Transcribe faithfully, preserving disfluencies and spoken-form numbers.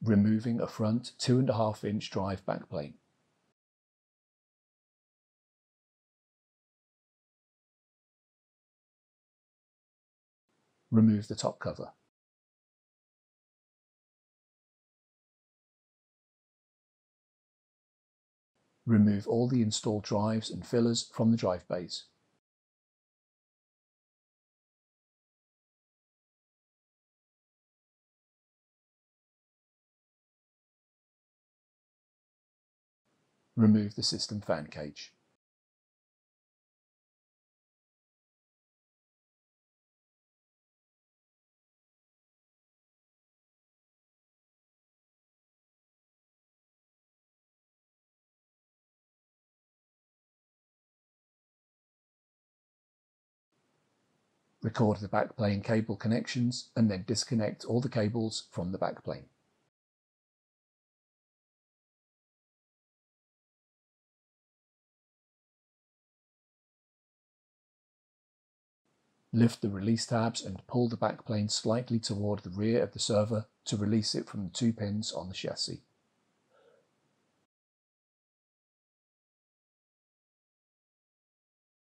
Removing a front two and a half inch drive backplane. Remove the top cover. Remove all the installed drives and fillers from the drive bays. Remove the system fan cage. Record the backplane cable connections and then disconnect all the cables from the backplane. Lift the release tabs and pull the backplane slightly toward the rear of the server to release it from the two pins on the chassis.